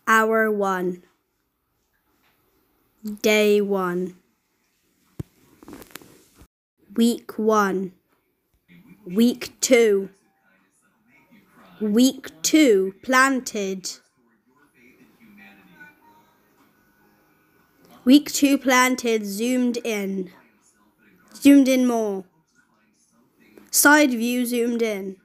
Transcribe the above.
Hour 1. Day 1. Week 1. Week 2. Week 2. Planted. Week 2 planted. Zoomed in. Zoomed in more. Side view zoomed in.